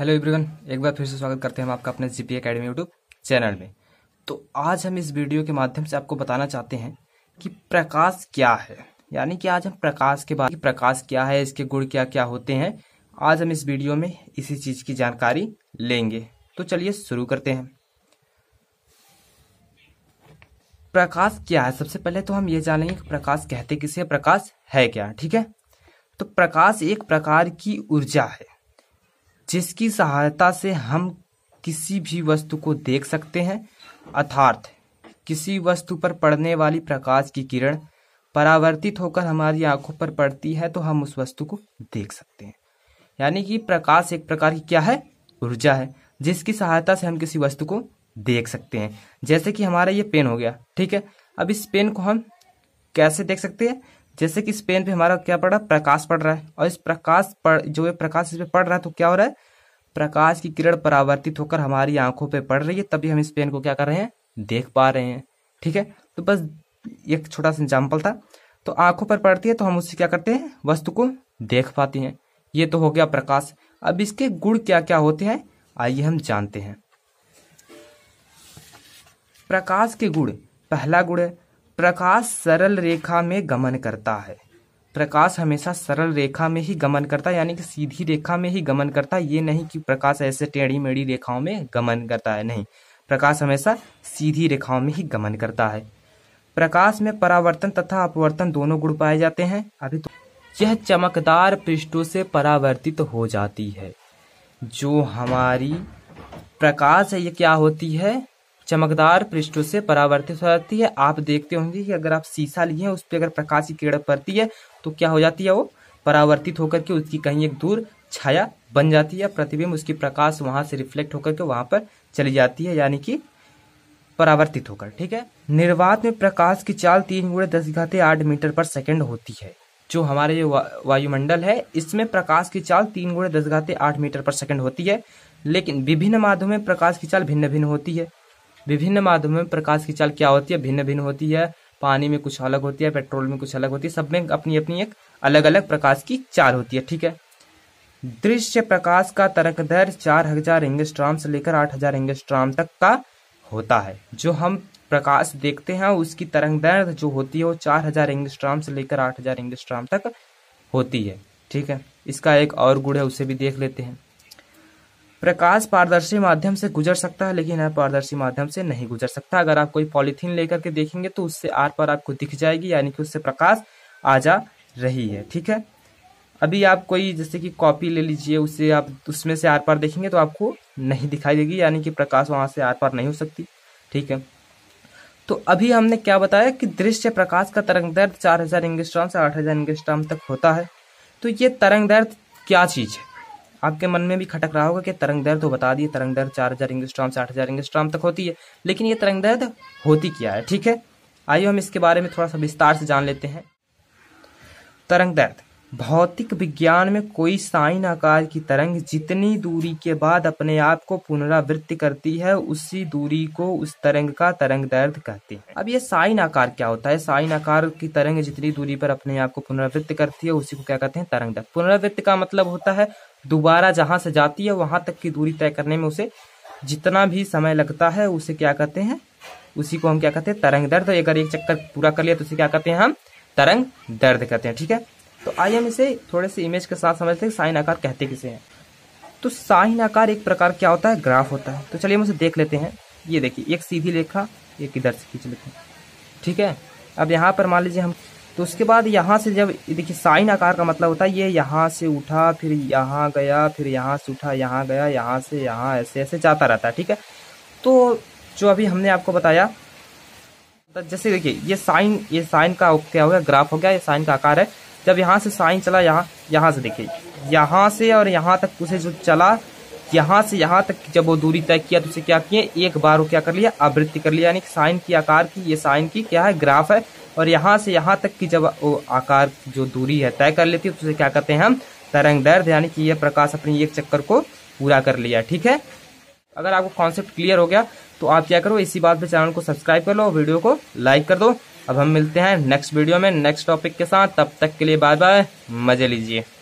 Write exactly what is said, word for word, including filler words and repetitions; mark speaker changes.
Speaker 1: Hello everyone, एक बार फिर से स्वागत करते हैं हम आपका अपने जीपी एकेडमी यूट्यूब चैनल में। तो आज हम इस वीडियो के माध्यम से आपको बताना चाहते हैं कि प्रकाश क्या है। यानी कि आज हम प्रकाश के बारे में, प्रकाश क्या है, इसके गुण क्या क्या होते हैं, आज हम इस वीडियो में इसी चीज की जानकारी लेंगे। तो चलिए शुरू करते हैं। प्रकाश क्या है, सबसे पहले तो हम ये जानेंगे कि प्रकाश कहते किसे, प्रकाश है क्या। ठीक है, तो प्रकाश एक प्रकार की ऊर्जा है जिसकी सहायता से हम किसी भी वस्तु को देख सकते हैं। अर्थात किसी वस्तु पर पड़ने वाली प्रकाश की किरण परावर्तित होकर हमारी आंखों पर पड़ती है तो हम उस वस्तु को देख सकते हैं। यानी कि प्रकाश एक प्रकार की क्या है, ऊर्जा है जिसकी सहायता से हम किसी वस्तु को देख सकते हैं। जैसे कि हमारा ये पेन हो गया, ठीक है। अब इस पेन को हम कैसे देख सकते हैं, जैसे कि इस पेन पे हमारा क्या पड़ रहा है, प्रकाश पड़ रहा है, और इस प्रकाश पड़ जो ये प्रकाश इस पे पड़ रहा है तो क्या हो रहा है, प्रकाश की किरण परावर्तित होकर हमारी आंखों पे पड़ रही है, तभी हम इस पेन को क्या कर रहे हैं, देख पा रहे हैं। ठीक है, तो बस एक छोटा सा एग्जाम्पल था। तो आंखों पर पड़ती है तो हम उससे क्या करते हैं, वस्तु को देख पाते हैं। ये तो हो गया प्रकाश। अब इसके गुण क्या क्या होते हैं आइए हम जानते हैं। प्रकाश के गुण, पहला गुण है प्रकाश सरल रेखा में गमन करता है। प्रकाश हमेशा सरल रेखा में ही गमन करता है, यानी कि सीधी रेखा में ही गमन करता है। ये नहीं कि प्रकाश ऐसे टेढ़ी मेढ़ी रेखाओं में गमन करता है, नहीं, प्रकाश हमेशा सीधी रेखाओं में ही गमन करता है। प्रकाश में परावर्तन तथा अपवर्तन दोनों गुण पाए जाते हैं। अभी तो यह चमकदार पृष्ठों से परावर्तित हो जाती है। जो हमारी प्रकाश है ये क्या होती है, चमकदार पृष्ठों से परावर्तित हो जाती है। आप देखते होंगे कि अगर आप शीशा लिए उस पर अगर प्रकाश की किरण पड़ती है तो क्या हो जाती है, वो परावर्तित होकर के उसकी कहीं एक दूर छाया बन जाती है, प्रतिबिंब उसकी प्रकाश वहां से रिफ्लेक्ट होकर के वहां पर चली जाती है, यानी कि परावर्तित होकर। ठीक है, निर्वात में प्रकाश की चाल तीन गुणे दस घाते आठ मीटर पर सेकेंड होती है। जो हमारे जो वा, वायुमंडल है इसमें प्रकाश की चाल तीन गुणे दस घाते आठ मीटर पर सेकेंड होती है। लेकिन विभिन्न माध्यमों में प्रकाश की चाल भिन्न भिन्न होती है। विभिन्न माध्यमों में प्रकाश की चाल क्या होती है, भिन्न भिन्न होती है। पानी में कुछ अलग होती है, पेट्रोल में कुछ अलग होती है, सब में अपनी अपनी एक अलग अलग प्रकाश की चाल होती है। ठीक है, दृश्य प्रकाश का तरंगदैर्घ्य चार हजार एंगस्ट्रॉम से लेकर आठ हजार एंगस्ट्रॉम तक का होता है। जो हम प्रकाश देखते हैं उसकी तरंगदैर्घ्य जो होती है वो चार हजार एंगस्ट्रॉम से लेकर आठ हजार एंगस्ट्रॉम तक होती है। ठीक है, इसका एक और गुण है, उसे भी देख लेते हैं। प्रकाश पारदर्शी माध्यम से गुजर सकता है लेकिन अपारदर्शी माध्यम से नहीं गुजर सकता। अगर आप कोई पॉलीथीन लेकर के देखेंगे तो उससे आर पार आपको दिख जाएगी, यानी कि उससे प्रकाश आ जा रही है। ठीक है, अभी आप कोई जैसे कि कॉपी ले लीजिए, उससे आप उसमें से आर पार देखेंगे तो आपको नहीं दिखाई देगी, यानी कि प्रकाश वहां से आर पार नहीं हो सकती। ठीक है, तो अभी हमने क्या बताया कि दृश्य प्रकाश का तरंगदैर्घ्य चार हजार एंगस्ट्रॉम से आठ हजार एंगस्ट्रॉम तक होता है। तो ये तरंगदैर्घ्य क्या चीज है, आपके मन में भी खटक रहा होगा कि तरंगदैर्घ्य तो बता दिए, तरंगदैर्घ्य चार हजार एंगस्ट्रॉम से आठ हजार एंगस्ट्रॉम तक होती है, लेकिन ये तरंगदैर्घ्य होती क्या है। ठीक है, आइए हम इसके बारे में थोड़ा सा विस्तार से जान लेते हैं। तरंगदैर्घ्य भौतिक विज्ञान में कोई साइन आकार की तरंग जितनी दूरी के बाद अपने आप को पुनरावृत्ति करती है उसी दूरी को उस तरंग का तरंगदैर्घ्य कहते हैं। अब ये साइन आकार क्या होता है, साइन आकार की तरंग जितनी दूरी पर अपने आप को पुनरावृत्ति करती है उसी को क्या कहते हैं, तरंगदैर्घ्य। पुनरावृत्ति का मतलब होता है दोबारा जहां से जाती है वहां तक की दूरी तय करने में उसे जितना भी समय लगता है उसे क्या कहते हैं, उसी को हम क्या कहते हैं, तरंगदैर्घ्य। अगर एक चक्कर पूरा कर लिया तो उसे क्या कहते हैं, हम तरंगदैर्घ्य कहते हैं। ठीक है, तो आइए हम इसे थोड़े से इमेज के साथ समझते हैं साइन आकार कहते किसे हैं। तो साइन आकार एक प्रकार क्या होता है, ग्राफ होता है। तो चलिए हम उसे देख लेते हैं। ये देखिए एक सीधी रेखा एक इधर से खींच लेते हैं। ठीक है, अब यहाँ पर मान लीजिए हम, तो उसके बाद यहाँ से जब देखिए साइन आकार का मतलब होता है ये यहाँ से उठा फिर यहाँ गया फिर यहाँ से उठा यहाँ गया यहाँ से यहाँ ऐसे ऐसे जाता रहता है। ठीक है, तो जो अभी हमने आपको बताया, जैसे देखिए ये साइन ये साइन का क्या हो गया, ग्राफ हो गया, ये साइन का आकार है। जब यहाँ से साइन चला यहाँ यहाँ से देखिए यहाँ से और यहाँ तक उसे जो चला, यहाँ से यहाँ तक जब वो दूरी तय किया तो उसे क्या किए, एक बार वो क्या कर लिया, आवृत्ति कर लिया, यानी कि साइन की आकार की ये साइन की क्या है, ग्राफ है। और यहाँ से यहाँ तक की जब वो आकार जो दूरी है तय कर लेती है तो उसे क्या कहते हैं हम, तरंगदैर्घ्य, यानी कि ये प्रकाश अपनी एक चक्कर को पूरा कर लिया। ठीक है, अगर आपको कॉन्सेप्ट क्लियर हो गया तो आप क्या करो, इसी बात पे चैनल को सब्सक्राइब कर लो, वीडियो को लाइक कर दो। अब हम मिलते हैं नेक्स्ट वीडियो में नेक्स्ट टॉपिक के साथ, तब तक के लिए बाय बाय, मजे लीजिए।